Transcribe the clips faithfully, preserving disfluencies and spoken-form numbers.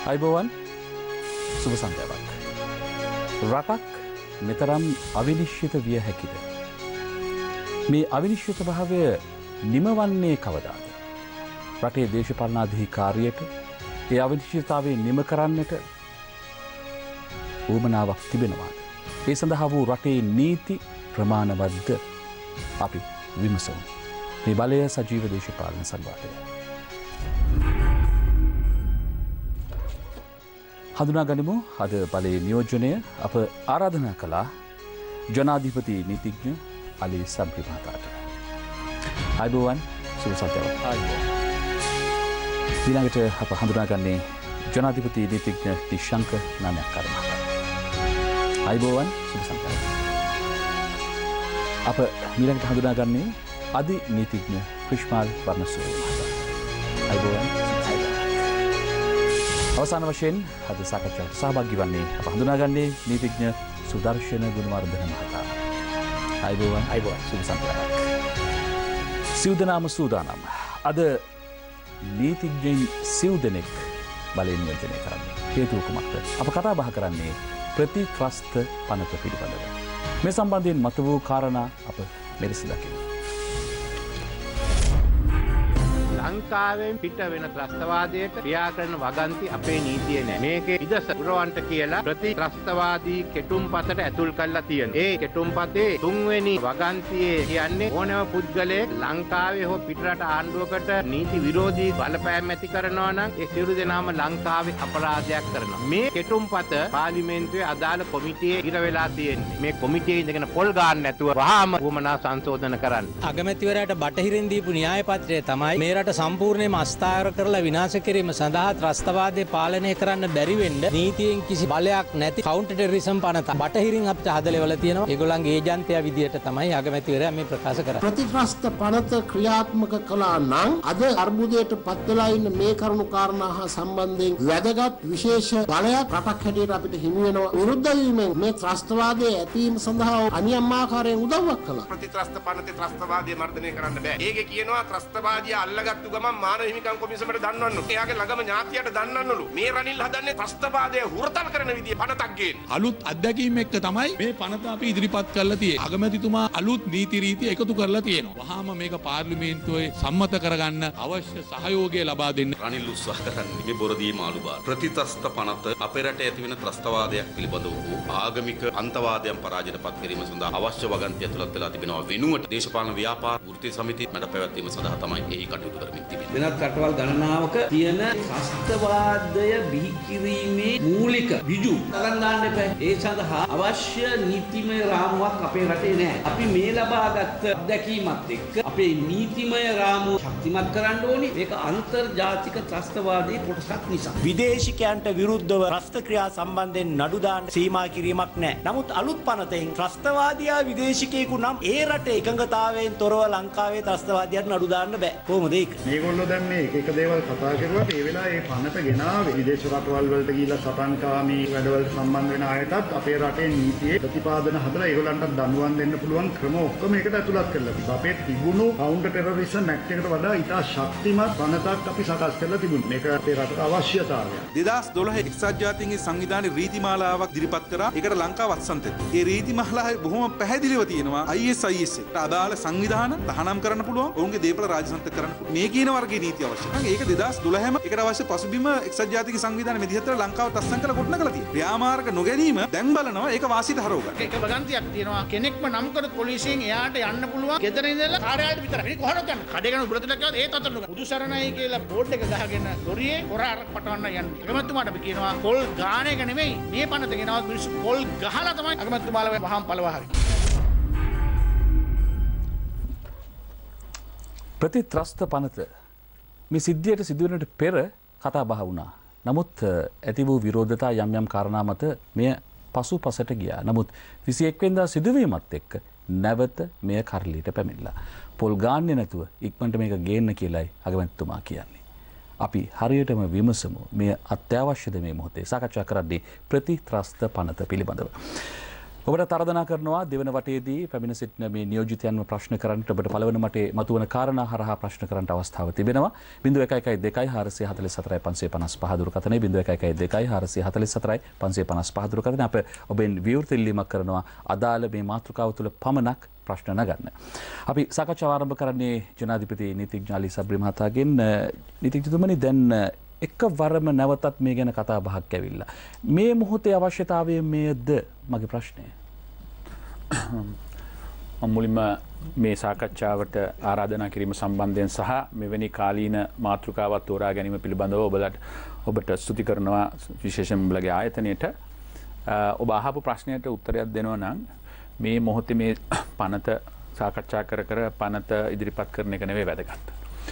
අයිබෝවන් සුබ සන්ධ්‍යාවක්. රටක් මෙතරම් අවිනිශ්චිත විය හැකිද? මේ අවිනිශ්චිත භාවය නිමවන්නේ කවදාද? රටේ දේශපාලනාධිකාරියට ඒ අවිනිශ්චිතතාවය නිම කරන්නට උවමනාවක් තිබෙනවාද? ඒ සඳහා වූ රටේ නීති ප්‍රමාණවත්ද? අපි විමසමු. මේ බලය සජීව දේශපාලන සංවාදය. හඳුනා ගනිමු අද බලයේ නියෝජනය අප ආරාධනා කළා ජනාධිපති නීතිඥ අලි සබ්රි මහතාට. අයිබෝවන් සුබ සන්ධ්‍යාවක්. ඊළඟට අප හඳුනාගන්නේ ජනාධිපති නීතිඥ නිශංක නාමයක්කාර මහතා. අයිබෝවන් සුබ සන්ධ්‍යාවක්. අප ඊළඟට හඳුනාගන්නේ අධි නීතිඥ ක්‍රිෂ්මාල් වර්ණසූරිය මහතා. අයිබෝවන්. අවසාන වශයෙන් අද සාකච්ඡාවට සහභාගී වන්නේ අප හඳුනාගන්නේ නීතිඥ සුදර්ශන ගුණවර්ධන මහතා. අයිබෝවන්. අයිබෝවන් සුබ සන්ධ්‍යාවක්. සිව්දෙනාම සූදානම්. අද නීතිඥයින් සිව් දෙනෙක් බලයෙන් නියෝජනය කරන්නේ. හේතුව කුමක්ද? අප කතා බහ කරන්නේ ප්‍රතිත්‍රස්ත පනත පිළිබඳව. මේ සම්බන්ධයෙන් මත වූ කාරණා අප මෙලෙස දකිමු. ලංකාවෙන් පිට වෙන ත්‍රස්තවාදයට ක්‍රියා කරන වගන්ති අපේ නීතියේ නැහැ. මේකේ ඉදස පුරවන්ට කියලා ප්‍රතිත්‍රස්තවාදී කෙටුම්පතට ඇතුල් කරලා තියෙනවා. ඒ කෙටුම්පතේ තුන්වෙනි වගන්තියේ කියන්නේ ඕනෑම පුද්ගලයෙක් ලංකාවේ හෝ පිටරට ආණ්ඩුවකට නීති විරෝධී බලපෑම් ඇති කරනවා නම් ඒ සියලු දෙනාම ලංකාවේ අපරාධයක් කරනවා. මේ කෙටුම්පත පාර්ලිමේන්තුවේ අදාළ කොමිටියේ ඉර වෙලා තියෙන්නේ. මේ කොමිටියේ ඉඳගෙන පොල් ගන්න නැතුව වහාම වුමනා සංශෝධන කරන්න. අගමැතිවරයාට බටහිරින් දීපු න්‍යාය පත්‍රය තමයි මේ රට සම්පූර්ණයෙන්ම අස්ථාවර කරලා විනාශ කිරීම සඳහා ත්‍රස්තවාදය පාලනය කරන්න බැරි වෙන්න නීතියෙන් කිසි බලයක් නැති කවුන්ටර් ටෙරරිසම් පනත බටහිරින් අපිට හදලෙවල තියෙනවා. ඒගොල්ලන්ගේ ඒජන්තයා විදියට තමයි අගමැතිවරයා මේ ප්‍රකාශ කරන්නේ. ප්‍රතිත්‍රස්ත පනත ක්‍රියාත්මක කළා නම් අද අර්බුදයට පත් වෙලා ඉන්න මේ කරුණු කාරණා හා සම්බන්ධයෙන් වැදගත් විශේෂ බලයක් රටක් හැටියට අපිට හිමි වෙනවා. විරුද්ධ වීමෙන් මේ ත්‍රස්තවාදයේ ඇතිවීම සඳහා අනියම් ආකාරයෙන් උදව්වක් කළා. ප්‍රතිත්‍රස්ත පනතේ ත්‍රස්තවාදය මර්ධනය කරන්න බෑ. ඒකේ කියනවා ත්‍රස්තවාදිය අල්ලගත්තු ගමන් මානව හිමිකම් කොමිසමට දන්වන්නු. එයාගේ ළඟම ඥාතියට දන්වන්නලු. මේ රනිල් හදන්නේ ත්‍රස්තවාදය හුරතල් කරන විදිය පනතක් ගේන්න. අලුත් අත්දැකීම් එක්ක තමයි මේ පනත අපි ඉදිරිපත් කරලා තියෙන්නේ. අගමැතිතුමා අලුත් නීති රීති එකතු කරලා තියෙනවා. වහාම මේක පාර්ලිමේන්තුවේ සම්මත කරගන්න අවශ්‍ය සහයෝගය ලබා දෙන්න. රනිල් උත්සාහ කරන්නේ මේ බොරදී මාළු බාර. ප්‍රතිත්‍රස්ත පනත අපේ රටේ ඇතිවෙන ත්‍රස්තවාදයක් පිළිබඳව වූ ආගමික අන්තවාදයන් පරාජයට පත් කිරීම සඳහා අවශ්‍ය වගන්ති ඇතුළත් වෙලා තිබෙනවා. වෙනුවට දේශපාලන ව්‍යාපාර වෘත්තීය සමිති මැඩ පැවැත්වීම සඳහා තමයි එහි කටයුතු කරමින් තිබෙන්නේ. වෙනත් රටවල් ගණනාවක තියෙන ත්‍රස්තවාදය බිහි කිරීමේ මූලික විජු තරන් දාන්න එපා. ඒ සඳහා අවශ්‍ය නීතිමය රාමුවක් අපේ රටේ නැහැ. අපි මේ ලබාගත් අත්දැකීමත් එක්ක අපේ නීතිමය රාමුව ශක්තිමත් කරන්න ඕනේ. ඒක අන්තර්ජාතික ත්‍රස්තවාදයේ කොටසක් නිසා. විදේශිකයන්ට විරුද්ධව ත්‍රස්ත ක්‍රියා සම්බන්ධයෙන් නඩු දාන්න සීමා කිරීමක් නැහැ. නමුත් අලුත් පනතෙන් ත්‍රස්තවාදියා විදේශිකයෙකු නම් ඒ රටේ එකඟතාවයෙන් තොරව ලංකාවේ ත්‍රස්තවාදියාට නඩු දාන්න බෑ. කොහොමද ඒක? මේගොල්ලෝ දැන් මේ එක එක දේවල් කතා කරුවාට ඒ වෙලාවේ මේ පනත ගෙනාවේ විදේශ රටවල් වලට ගිහිල්ලා සටන්කාමී වැඩවලට සම්බන්ධ වෙන අයටත් අපේ රටේ නීතියේ ප්‍රතිපාදන හදලා ඒගොල්ලන්ට දඬුවම් දෙන්න පුළුවන් ක්‍රම ඔක්කොම ඒකට ඇතුළත් කරලා තිබ්බා. අපේ තිබුණු කවුන්ටර් ටෙරරිසම් ඇක්ට් එකට වඩා ඉතා ශක්තිමත් පනතක් අපි සකස් කරලා තිබුණා. මේක අපේ රටට අවශ්‍යතාවයක්. දෙදාස් දොළහ එක්සත් ජාතීන්ගේ සංවිධානයේ රීතිමාලාවක් ඉදිරිපත් කරා. ඒකට ලංකාව අත්සන් තෙත්. ඒ රීතිමාලාවේ බොහොම පැහැදිලිව තියෙනවා I S I S එකට අදාළ සංවිධාන තහනම් කරන්න පුළුවන්. ඔවුන්ගේ දේපල රාජසන්තක කරන්න පුළුවන්. මේ කියන වර්ගයේ නීති අවශ්‍යයි. ඒක දෙදාස් දොළහම ඒකට අවශ්‍ය පසුබිම එක්සත් ජාතික සංවිධානයේ මෙදිහතර ලංකාවට අත්සන් කරලා ගොඩනගලා තියෙනවා. ක්‍රියාමාර්ග නොගැනීම දැන් බලනවා ඒක වාසියට හරව ගන්න. ඒක වගන්තියක් තියෙනවා. කෙනෙක්ම නම් කරත් පොලිසියෙන් එයාට යන්න පුළුවන්. ගෙදර ඉඳලා කාර්යාලයට විතරයි. මේක කොහොමද යන්නේ? කඩේ ගන්න උඩට දැක්කම ඒත් අතට ගන්න. බුදු සරණයි කියලා බෝඩ් එක ගහගෙන දොරියේ හොර අරක් පටවන්න යන්නේ. අගමැතිතුමාට අපි කියනවා පොල් ගාන එක නෙමෙයි. මේ පනත ගෙනවත් මිනිස්සු පොල් ගහලා තමයි අගමැතිතුමාලා වහම් පළවා හරි. ප්‍රතිත්‍රස්ත පනත මේ සිද්ධියට සිදුවනට පෙර කතා බහ වුණා. නමුත් ඇති වූ විරෝධතා යම් යම් කාරණා මත මෙය පසු පසට ගියා. නමුත් විසිඑක් වෙනිදා සිදුවීමත් එක්ක නැවත මෙය කරලියට පැමිණිලා. පොල් ගාන්නේ නැතුව ඉක්මනට මේක ගේන්න කියලායි අගමැතිතුමා කියන්නේ. අපි හරියටම විමසමු මේ අත්‍යවශ්‍යද මේ මොහොතේ සාකච්ඡා කරද්දී ප්‍රතිත්‍රස්ත පනත පිළිබඳව. ඔබට තරදනා කරනවා දෙවන වටේදී පැමිණ සිටින මේ නියෝජිතයන්ව ප්‍රශ්න කරන්නට ඔබට පළවන මටේ මතුවන කාරණා හරහා ප්‍රශ්න කරන්නට අවස්ථාව තිබෙනවා. බිංදුව එක එකයි දෙකයි හාරසිය හතළිස් හතරයි පන්සිය පනස් පහ දුරකථනයේ බිංදුව එක එකයි දෙකයි හාරසිය හතළිස් හතරයි පන්සිය පනස් පහ දුරකථනයේ අප ඔබෙන් විවෘත ඉල්ලීමක් කරනවා අදාළ මේ මාතෘකාව තුළ පමණක් ප්‍රශ්න නගන්න. අපි සාකච්ඡාව ආරම්භ කරන්නේ ජනාධිපති නීතිඥ අලි සබ්රි මහතාගෙන්. නීතිඥතුමනි දැන් එක වරම නැවතත් මේ ගැන කතා බහක් ඇවිල්ලා. මේ මොහොතේ අවශ්‍යතාවය මේද මගේ ප්‍රශ්නය. මම මුලින්ම මේ සාකච්ඡාවට ආරාධනා කිරීම සම්බන්ධයෙන් සහ මෙවැනි කාලීන මාතෘකාවක් තෝරා ගැනීම පිළිබඳව ඔබලට ඔබට ස්තුති කරනවා විශේෂයෙන් ඔබලගේ ආයතනයට. ඔබ අහපු ප්‍රශ්නයට උත්තරයක් දෙනවා නම් මේ මොහොතේ මේ පනත සාකච්ඡා කර කර පනත ඉදිරිපත් කරන එක නෙවෙයි වැදගත්.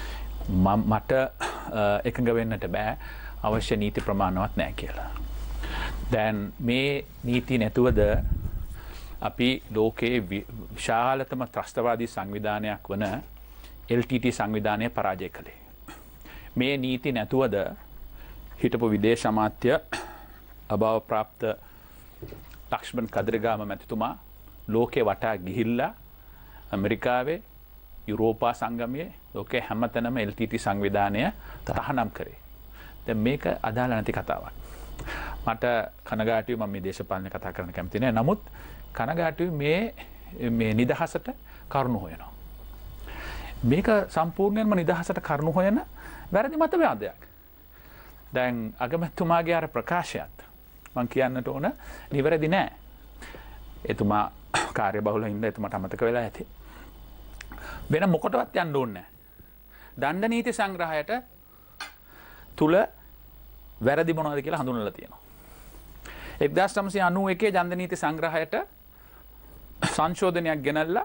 මට එකඟ වෙන්නට බෑ අවශ්‍ය නීති ප්‍රමාණවත් නැහැ කියලා. දැන් මේ නීති නැතුවද අපි ලෝකයේ විශාලතම ත්‍රස්තවාදී සංවිධානයක් වන එල් ටී ටී සංවිධානය පරාජය කළේ. මේ නීති නැතුවද හිටපු විදේශ අමාත්‍ය අභාව ප්‍රාප්ත ලක්ෂ්මන් කදිරගාම මැතිතුමා ලෝකේ වටා ගිහිල්ලා ඇමරිකාවේ යුරෝපා සංගමයේ ලෝකේ හැමතැනම එල් ටී ටී සංවිධානය තහනම් කරේ. දැන් මේක අදාළ නැති කතාවක්. මට කනගාටුයි මම මේ දේශපාලන කතා කරන්න කැමති නෑ. නමුත් කනගාටුයි මේ මේ නිදහසට කරුණු හොයනවා. මේක සම්පූර්ණයෙන්ම නිදහසට කරුණු හොයන වැරදි මතවාදයක්. දැන් අගමැතිතුමාගේ අර ප්‍රකාශයත් මම කියන්නට ඕන නිවැරදි නෑ. එතුමා කාර්යබහුල හින්දා එතුමාට අමතක වෙලා ඇති. වෙන මොකටවත් යන්න ඕනේ නැහැ. දණ්ඩ නීති සංග්‍රහයට තුල වැරදි මොනවද කියලා හඳුන්වලා තියෙනවා. එක්දාස් නවසිය අනූ එකේ දණ්ඩ නීති සංග්‍රහයට සංශෝධනයක් ගෙනල්ලා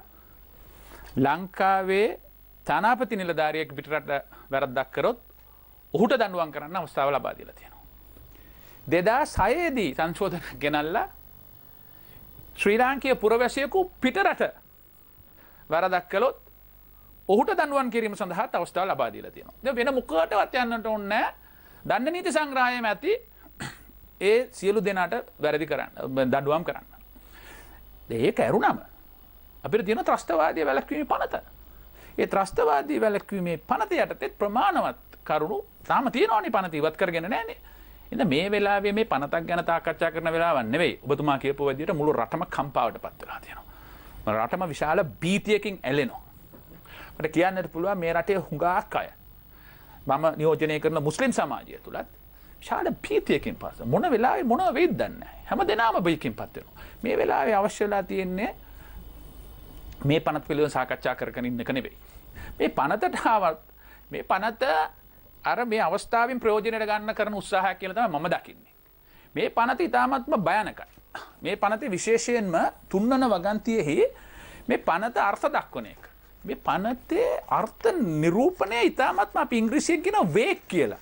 ලංකාවේ තානාපති නිලධාරියෙක් පිටරට වැරද්දක් කරොත් ඔහුට දඬුවම් කරන්න අවස්ථාව ලබා දීලා තියෙනවා. දෙදාස් හය දී සංශෝධන ගෙනල්ලා ශ්‍රී ලාංකීය පුරවැසියෙකු පිටරට වැරදක් කළොත් ඔහුට දඬුවම් කිරීම සඳහා අවස්ථාව ලබා දීලා තියෙනවා. දැන් වෙන මොකකටවත් යන්නට ඕනේ නැහැ. දණ්ඩ නීති සංග්‍රහයේම ඇති ඒ සියලු දෙනාට වැරදි කරන්න දඬුවම් කරන්න. ඒක ඇරුණම අපිට තියෙන ත්‍රස්තවාදී වැළැක්වීමේ පනත. ඒ ත්‍රස්තවාදී වැළැක්වීමේ පනත යටතේ ප්‍රමාණවත් කරුණු තාම තියෙනවනේ පනත ඉවත් කරගෙන නැහනේ. ඉතින් මේ වෙලාවේ මේ පනතක් ගැන සාකච්ඡා කරන වෙලාවක් නෙවෙයි. ඔබතුමා කියපු විදිහට මුළු රටම කම්පාවටපත් වෙලා තියෙනවා. රටම විශාල භීතියකින් ඇලෙනවා. මට කියන්නට පුළුවන් මේ රටේ හුඟක් අය මම නියෝජනය කරන මුස්ලිම් සමාජය තුලත් විශාල භීතියකින් පස්ස මොන වෙලාවෙ මොනව වෙයිද දන්නේ නැහැ. හැමදේනම බයකින්පත් වෙනවා. මේ වෙලාවේ අවශ්‍ය වෙලා තියෙන්නේ මේ පනත පිළිබඳව සාකච්ඡා කරගෙන ඉන්න එක නෙවෙයි. මේ පනතට ආවත් මේ පනත අර මේ අවස්ථාවෙන් ප්‍රයෝජනයට ගන්න කරන උත්සාහයක් කියලා තමයි මම දකින්නේ. මේ පනත ඉතාමත්ම භයානකයි. මේ පනතේ විශේෂයෙන්ම තුන්වන වගන්තියෙහි මේ පනත අර්ථ දක්වන එක. මේ පනතේ අර්ථ නිරූපණය ඉතාමත්ම අපි ඉංග්‍රීසියෙන් කියන වේග් කියලා.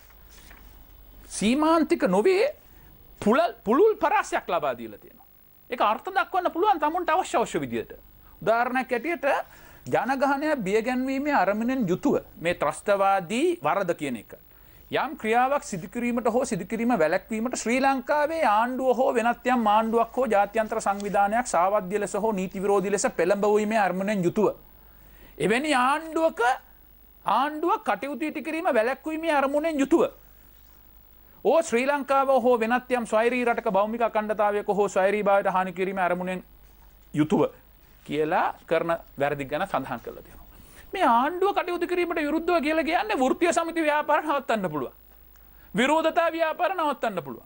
සීමාන්තික නොවේ පුළුල් පරාසයක් ලබා දීලා තියෙනවා. ඒක අර්ථ දක්වන්න පුළුවන් තමුන්ට අවශ්‍ය අවශ්‍ය විදියට. උදාහරණයක් ඇටියට ජනගහනය බියගැන්වීමේ අරමුණෙන් යුතුව මේ ත්‍රස්තවාදී වරද කියන එක. යම් ක්‍රියාවක් සිදු කිරීමට හෝ සිදු කිරීම වැළැක්වීමට ශ්‍රී ලංකාවේ ආණ්ඩුව හෝ වෙනත් යම් ආණ්ඩුවක් හෝ ජාත්‍යන්තර සංවිධානයක් සාවද්‍ය ලෙස හෝ නීති විරෝධී ලෙස පෙළඹවීමේ අරමුණෙන් යුතුව එවැනි ආණ්ඩුවක ආණ්ඩුවක් කටයුතු ඉටු කිරීම වැළැක්වීමේ අරමුණෙන් යුතුව ඕ ශ්‍රී ලංකාව හෝ වෙනත් යම් ස්වෛරී රටක භෞමික අඛණ්ඩතාවයක හෝ ස්වෛරී භාවයට හානි කිරීමේ අරමුණෙන් යුතුව කියලා කරන වැරදි ගැන සඳහන් කරලා තියෙනවා. මේ ආණ්ඩුව කටයුතු කිරීමට විරුද්ධව කියලා කියන්නේ වෘත්තීය සමිති ව්‍යාපාර නවත්තන්න පුළුවන්. විරෝධතා ව්‍යාපාර නවත්තන්න පුළුවන්.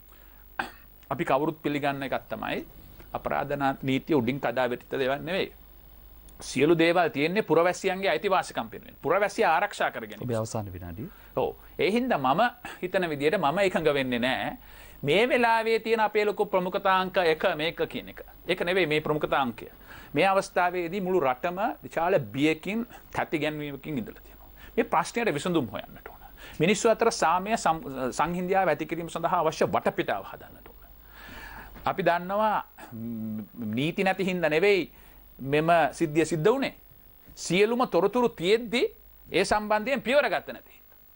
අපි කවුරුත් පිළිගන්න එකක් තමයි අපරාධ නීතිය උඩින් කඩා වැටිච්ච දේවල් නෙවෙයි. සියලු දේවල් තියෙන්නේ පුරවැසියන්ගේ අයිතිවාසිකම් වෙනුවෙන්. පුරවැසිය ආරක්ෂා කර ගැනීම. ඔබේ අවසාන විනාඩිය. ඔව්. ඒ හින්දා මම හිතන විදිහට මම එකඟ වෙන්නේ නැහැ. මේ වෙලාවේ තියෙන අපේ ලොකු ප්‍රමුඛතාංක එක මේක කියන එක. ඒක නෙවෙයි මේ ප්‍රමුඛතාංකය. මේ අවස්ථාවේදී මුළු රටම විශාල බියකින් තැති ගැන්වීමකින් ඉඳලා තියෙනවා. මේ ප්‍රශ්නයට විසඳුම් හොයන්නට ඕන. මිනිස්සු අතර සාමය සංහිඳියාව ඇති කිරීම සඳහා අවශ්‍ය වටපිටාව හදන්නට ඕන. අපි දන්නවා නීති නැති හින්දා නෙවෙයි මෙම සිද්ධිය සිද්ධ වුණේ. සියලුම තොරතුරු තියෙද්දි ඒ සම්බන්ධයෙන් පියවර ගත්ත නැති.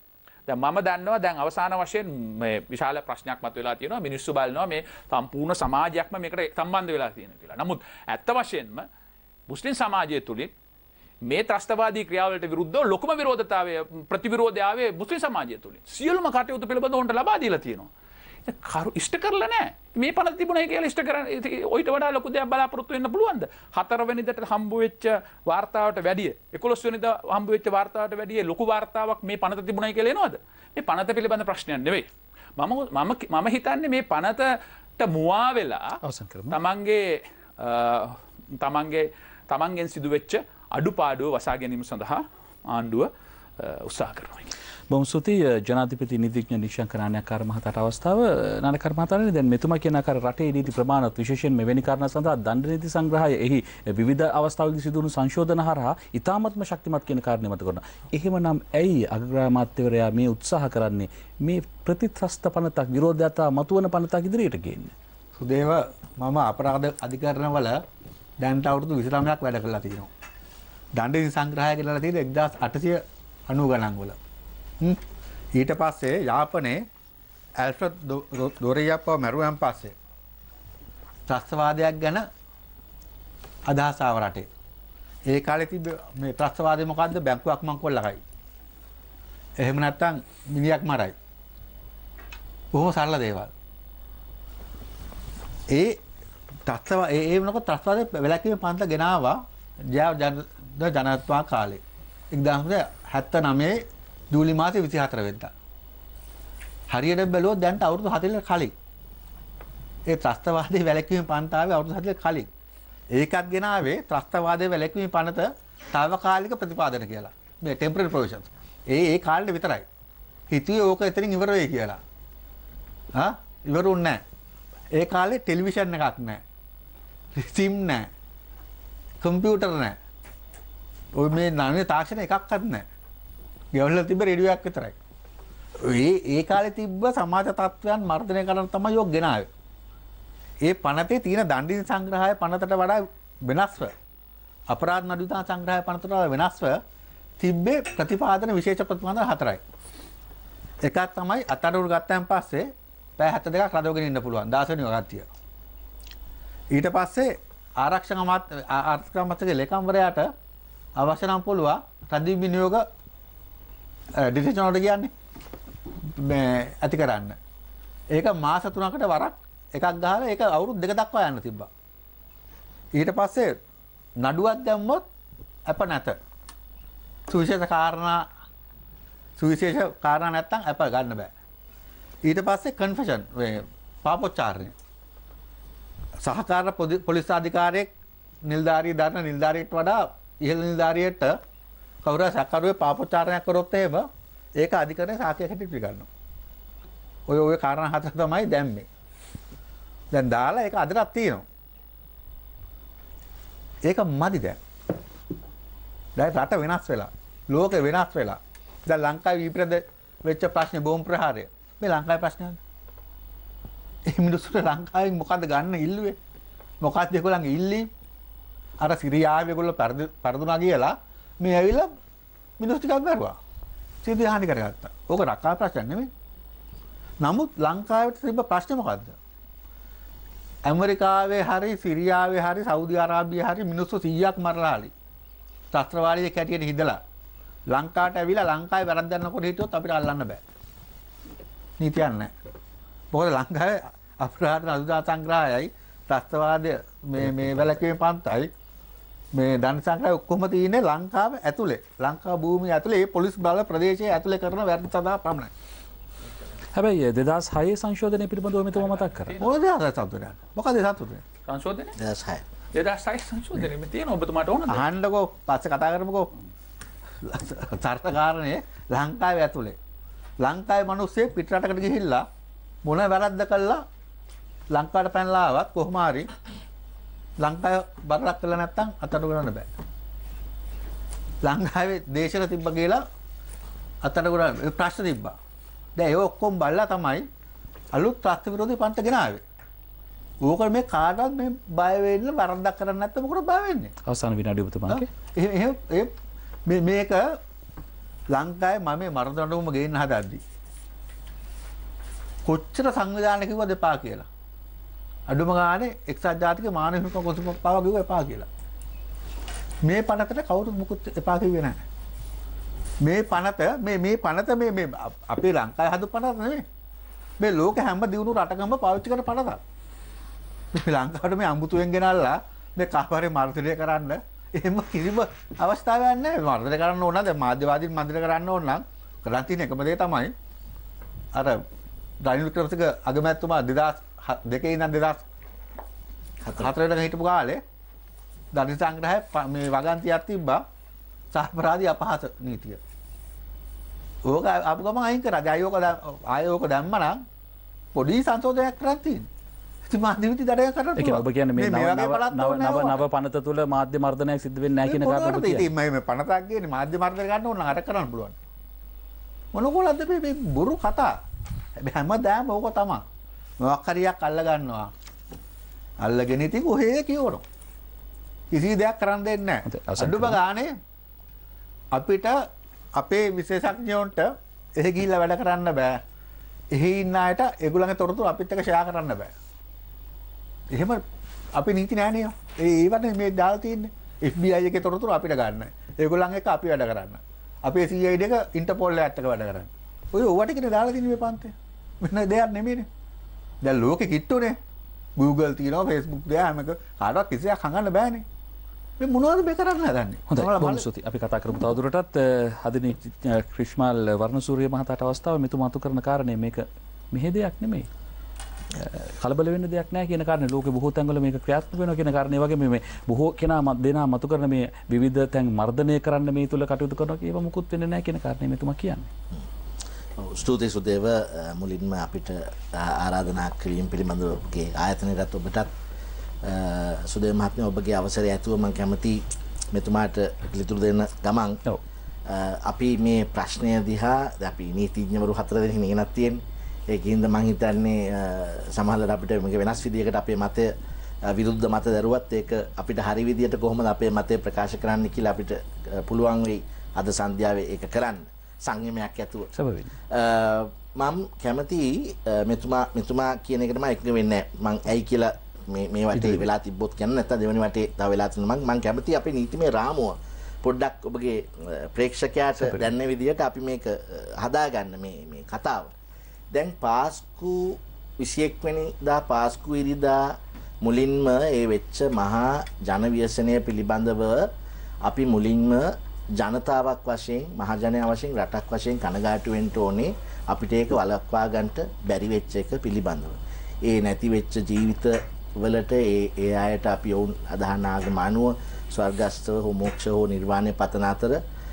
දැන් මම දන්නවා දැන් අවසාන වශයෙන් මේ විශාල ප්‍රශ්නයක් මතුවලා තියෙනවා. මිනිස්සු බලනවා මේ සම්පූර්ණ සමාජයක්ම මේකට සම්බන්ධ වෙලා තියෙනවා කියලා. නමුත් ඇත්ත වශයෙන්ම මුස්ලිම් සමාජය තුලින් මේ ත්‍රස්තවාදී ක්‍රියාවලට විරුද්ධව ලොකුම විරෝධතාවය ප්‍රතිවිරෝධය ආවේ මුස්ලිම් සමාජය තුලින්. සියලුම කටයුතු පිළිබඳව උන්ට ලබා දීලා තියෙනවා. කරු ඉෂ්ට කරලා නැහැ. මේ පනත තිබුණේ කියලා ඉෂ්ට කරන්නේ ඔයිට වඩා ලොකු දෙයක් බලාපොරොත්තු වෙන්න පුළුවන්ද? හතර වෙනිදාට හම්බ වෙච්ච වාර්තාවට වැඩිය එකොළොස් වෙනිදා හම්බ වෙච්ච වාර්තාවට වැඩිය ලොකු වාර්තාවක් මේ පනත තිබුණයි කියලා එනවද? මේ පනත පිළිබඳ ප්‍රශ්නයක් නෙවෙයි. මම මම මම හිතන්නේ මේ පනතට මුවා වෙලා තමන්ගේ තමන්ගේ තමන්ගෙන් සිදුවෙච්ච අඩුපාඩුව වසා ගැනීම සඳහා ආණ්ඩුව උත්සාහ කරනවා. බොහොම ස්තුතියි ජනාධිපති නීතිඥ නිශාංක නානායක්කාර මහතාට අවස්ථාව නානායක්කාර මහතානේ දැන් මෙතුමා කියන ආකාර රටේ නීති ප්‍රමාණවත් විශේෂයෙන් මෙවැනි කාරණා සඳහා දණ්ඩ නීති සංග්‍රහය එහි විවිධ අවස්ථාවලදී සිදුවුණු සංශෝධන හරහා ඉතාමත්ම ශක්තිමත් කියන කාරණේ මත කරනවා. එහෙමනම් ඇයි අග්‍රාමාත්‍යවරයා මේ උත්සාහ කරන්නේ මේ ප්‍රතිත්‍රස්ත පනතක් විරෝධතා මතුවන පනතක් ඉදිරියට ගේන්න? සුදේව මම අපරාධ අධිකරණවල දැන්ට අවුරුදු විසි නවයක් වැඩ කරලා තියෙනවා. දණ්ඩ නීති සංග්‍රහය කියලා තියෙන එක්දාස් අටසිය අනූ ගණන් වල. ඊට පස්සේ යාපනයේ ඇල්ෆ්‍රඩ් දොරයප්පව මැරුවන් පස්සේ ත්‍රස්තවාදයක් ගැන අදහස් ආව රටේ. ඒ කාලේ තිබ්බ මේ ත්‍රස්තවාදය මොකද්ද? බැංකුවක් මංකොල්ලකයි. එහෙම නැත්නම් මිනිහක් මරයි. බොහොම සරල දේවල්. ඒ ත්‍රස්තවා ඒ ඒ වෙනකොට ත්‍රස්තවාදයේ වැළැක්වීමේ පන්ත ගෙනාවා ජනත්වා කාලේ. එක්දාස් හැත්තනවයේ ජූලි මාසේ විසිහතර වෙනිදා. හරියට බැලුවොත් දැන්ට අවුරුදු හතළිස් කලින්. ඒ ත්‍රස්තවාදයේ වැළැක්වීමේ පනත ආවේ අවුරුදු හතළිස් කලින්. ඒකත් ගෙනාවේ ත්‍රස්තවාදයේ වැළැක්වීමේ පනත తాවකාලික ප්‍රතිපාදන කියලා. මේ ටෙම්පරරි ප්‍රොවිෂන්ස්. ඒ ඒ කාලෙට විතරයි. හිතුවේ ඕක එතනින් ඉවර වෙයි කියලා. හා ඉවරුන්නේ නැහැ. ඒ කාලේ ටෙලිවිෂන් එකක් නැහැ. සිම් නැහැ. කම්පියුටර් නැහැ. ඔය මේ නවීන තාක්ෂණ එකක්වත් නැහැ. ගෙවල් තිබ්බ රේඩියෝ එකක් විතරයි. ඒ ඒ කාලේ තිබ්බ සමාජ තත්ත්වයන් මර්ධනය කරන්න තමයි යෝග ගෙනාවේ. ඒ පනතේ තියෙන දණ්ඩ නීති සංග්‍රහය පනතට වඩා වෙනස්ව අපරාධ නඩුතා සංග්‍රහය පනතට වඩා වෙනස්ව තිබ්බේ ප්‍රතිපාදන විශේෂ ප්‍රතිපාදන හතරයි. එකක් තමයි අත්අඩංගුවට ගත්තන් පස්සේ පැය හතළිස් දෙකක් රඳවගෙන ඉන්න පුළුවන් දහස් වෙනි වගන්තිය. ඊට පස්සේ ආරක්ෂක අමාත්‍ය ආර්ථික අමාත්‍යගේ ලේකම්වරයාට අවශ්‍ය නම් පුළුවන් රජු විනියෝග ඩිසිෂන් වලට කියන්නේ මේ ඇති කරන්න. ඒක මාස තුනකට වරක් එකක් ගහලා ඒක අවුරුදු දෙක දක්වා යන්න තිබ්බා. ඊට පස්සේ නඩුවක් දැම්මොත් අප නැත. සුවිශේෂ කාරණා සුවිශේෂ කාරණා නැත්තම් අප ගන්න බෑ. ඊට පස්සේ කන්ෆෙෂන් මේ පාපොච්චාරණය. සහකාර පොලිස් අධිකාරියෙක් නිලධාරී දරන නිලධාරියට වඩා ඉහළ නිලධාරියට කවුරු සැකරුවේ පාපොච්චාරණයක් කරොත් එහෙම ඒක අධිකරණයේ සාක්ෂියක් හැටියට පිළිගන්නවා. ඔය ඔය කාරණා හතර තමයි දැම්මේ. දැන් දාලා ඒක අදටත් තියෙනවා. ඒක මදි දැන්. දැන් රට වෙනස් වෙලා. ලෝකෙ වෙනස් වෙලා. දැන් ලංකාවේ විපරිත වෙච්ච ප්‍රශ්නේ බෝම්බ ප්‍රහාරය. මේ ලංකාවේ ප්‍රශ්නයක්ද? ඒ මිනිස්සුන්ට ලංකාවෙන් මොකද්ද ගන්න ඉල්ලුවේ? මොකක්ද ඒගොල්ලන්ගේ ඉල්ලීම්? අර සිරියාවේ ඒගොල්ලෝ පරදුනා කියලා මේ ඇවිල්ලා මිනිස්සු ටිකක් මරුවා. සිද්ධි හානි කරගත්තා. ඕක රක්කා ප්‍රශ්න නෙමෙයි. නමුත් ලංකාවේ තිබ්බ ප්‍රශ්නේ මොකද්ද? ඇමරිකාවේ හරි සිරියාවේ හරි සෞදි අරාබියේ හරි මිනිස්සු සීයක් මරලාලි. ත්‍රස්තවාදයේ කැටියට හිදලා ලංකාවට ඇවිල්ලා ලංකාවේ වැරද්දන්නකොට හිටියොත් අපිට අල්ලන්න බෑ. නීතියක් නැහැ. මොකද ලංකාවේ අපරාධ නඩුදා සංග්‍රහයයි ත්‍රස්තවාදය මේ මේ වැලකීමේ පන්තයි මේ දන් සංග්‍රහය ඔක්කොම තියෙන්නේ ලංකාව ඇතුලේ. ලංකා භූමිය ඇතුලේ ඒ පොලිස් බල ප්‍රදේශයේ ඇතුලේ කරන වැරදි සඳහා පමණයි. හැබැයි දෙදහස් හය සංශෝධනය පිළිබඳව මෙතන මතක් කරා. මොකද දෙදහස් සංශෝධනය? මොකද සංශෝධනය? සංශෝධනය? දෙදහස් හය. දෙදහස් හය සංශෝධනය මේ තියෙන ඔබතුමාට ඕනද? අහන්නකෝ පස්සේ කතා කරමුකෝ. තර්ක කාරණේ ලංකාවේ ඇතුලේ. ලංකාවේ මිනිස්සු පිටරටකට ගිහිල්ලා මොන වැරද්ද කළා ලංකාවට පැනලා ආවත් කොහොම හරි ලංකාවේ බරක් කළා නැත්තම් අතට ගන්න බෑ. ලංකාවේ දේශල තිබ්බ කියලා අතට ගන්න ප්‍රශ්න තිබ්බා. දැන් ඒ ඔක්කොම බලලා තමයි අලුත් ත්‍රස්ත විරෝධී පන්ත ගෙනාවේ. ඕක මේ කාටවත් මේ බය වෙන්න වරද්දක් කරන්නේ නැත්නම් මොකටද බය වෙන්නේ? අවසාන විනාඩිය ඔබතුමාගේ. එහෙම මේ මේක ලංකාවේ මම මේ මරණ දඬුවම ගේන්න හදද්දි කොච්චර සංවිධානය කිව්වද එපා කියලා. අඩුම ගානේ එක්සත් ජාතික මානව හිමිකම් කොමිසම පාවා කිව්වා එපා කියලා. මේ පනතට කවුරුත් මුකුත් එපා කිව්වේ නැහැ. මේ පනත මේ මේ පනත මේ මේ අපේ ලංකාවේ හදපු පනත නෙමෙයි. මේ ලෝක හැම දියුණු රටකම පාවිච්චි කරන පනතක්. මේ ලංකාවට මේ අඹුතුවෙන් ගෙනල්ලා මේ කාපරේ මර්ධනය කරන්න එහෙම කිසිම අවස්ථාවක් නැහැ. මර්ධනය කරන්න ඕන නම් දැන් මාධ්‍යවාදීන් මර්ධනය කරන්න ඕන නම් කරන් තියෙන එකම දේ තමයි අර රනිල් වික්‍රමසිංහ අගමැතිතුමා දෙදාස් දෙකේ ඉඳන් දෙදාස් හතර වෙනකන් හිටපු කාලේ ධර්ම සංග්‍රහය මේ වගන්තියක් තිබ්බා සාපරාධි අපහාස නීතිය. ඕක ආපු ගමන් අයින් කරා. ආයෝක ආයෝක දැම්ම නම් පොඩි සංශෝධනයක් කරන් තියෙනවා. ඉතින් මාධ්‍යවිති දඩය කරන්න පුළුවන්. ඒක ඔබ කියන්නේ මේ නව නව නව පනත තුල මාධ්‍ය මර්ධනයක් සිද්ධ වෙන්නේ නැහැ කියන කාරණා ඔබ කියන්නේ. ඉතින් මම පනතක් ගේන්නේ මාධ්‍ය මර්ධනය ගන්න ඕන නම් අර කරන්න පුළුවන්. මොනකොලද්ද මේ බොරු කතා. හැබැයි හැමදාම ඕක තමයි. මොකක් හරියක් අල්ල ගන්නවා. අල්ලගෙන ඉතින් ඔහේ කියවනවා. කිසි දෙයක් කරන්න දෙන්නේ නැහැ. අඩුම ගානේ අපිට අපේ විශේෂඥයන්ට එහෙ ගිහිල්ලා වැඩ කරන්න බෑ. එහෙ ඉන්න අයට ඒගොල්ලන්ගේ තොරතුරු අපිත් එක්ක ෂෙයා කරන්න බෑ. එහෙම අපි නීති නෑ නේ. ඒ ඒවට මේ දාලා තියෙන්නේ. එෆ් බී අයි එකේ තොරතුරු අපිට ගන්න. ඒගොල්ලන් එක්ක අපි වැඩ කරන්න. අපේ සී අයි ඩී එක ඉන්ටර්පෝල් එකත් එක්ක වැඩ කරන්න. ඔය ඔවට කියන දාලා තියෙන මේ පන්තේ. වෙන දෙයක් නෙමෙයිනේ. දැන් ලෝකෙ කිට්ටුනේ. Google තියෙනවා, Facebook දෙයා හැමක කාටවත් කිසියක් හංගන්න බෑනේ. මේ මොනවද මේ කරන්න හදන්නේ? හොඳයි. බොහොම ස්තුතියි. අපි කතා කරමු තවදුරටත් හදිනි ක්‍රිෂ්මාල් වර්ණසූරිය මහතාට අවස්ථාව මෙතුමා අතු කරන කාරණේ මේක මෙහෙ දෙයක් නෙමෙයි. කලබල වෙන්න දෙයක් නැහැ කියන කාරණේ ලෝකෙ බොහෝ තැන්වල මේක ක්‍රියාත්මක වෙනවා කියන කාරණේ වගේ මේ බොහෝ කෙනා මත දෙනා මතු කරන මේ විවිධ තැන් මර්ධනය කරන්න මේ තුල කටයුතු කරනවා කියව මුකුත් වෙන්නේ නැහැ කියන කාරණේ මෙතුමා කියන්නේ. ස්තුතියි සුදේව මුලින්ම අපිට ආරාධනා කිරීම පිළිබඳව ඔබගේ ආයතනයටත් ඔබටත් සුදේව මහත්මයා ඔබගේ අවසරය ඇතුව මම කැමති මෙතුමාට පිළිතුරු දෙන්න ගමන් අපි මේ ප්‍රශ්නය දිහා අපි නීතිඥවරු හතර දෙනෙක් ගෙනත් තියෙන්නේ. ඒකින්ද මම හිතන්නේ සමහරවිට අපිට මේක වෙනස් විදියකට අපේ මතය විරුද්ධ මත දරුවත් ඒක අපිට හරි විදියට කොහොමද අපේ මතය ප්‍රකාශ කරන්න කියලා අපිට පුළුවන් වෙයි අද සන්ධ්‍යාවේ ඒක කරන්න. සංයමයක් ඇතුව මම කැමති මෙතුමා මෙතුමා කියන එකට මම එකඟ වෙන්නේ නැහැ. මම ඇයි කියලා මේ මේ වටේ වෙලා තිබ්බොත් කියන්නේ නැත්නම් දෙවෙනි වටේ තව වෙලා තියෙනවා. මම මම කැමති අපේ නීතිමය රාමුව පොඩ්ඩක් ඔබගේ ප්‍රේක්ෂකයාට දැනෙන විදියට අපි මේක හදාගන්න මේ මේ කතාව. දැන් පාස්කු විසිඑක් වෙනිදා පාස්කු ඉරිදා මුලින්ම ඒ වෙච්ච මහා ජන ව්‍යසනය පිළිබඳව අපි මුලින්ම ජනතාවක් වශයෙන් මහජනයා වශයෙන් රටක් වශයෙන් කනගාටු වෙන්න ඕනේ අපිට ඒක වළක්වා ගන්නට බැරි වෙච්ච එක පිළිබඳව. ඒ නැති වෙච්ච ජීවිත වලට ඒ ඒ අයට අපි වුන් අදහන ආගම අනුව ස්වර්ගස්ථව හෝ මොක්ෂ හෝ නිර්වාණය පතන අතර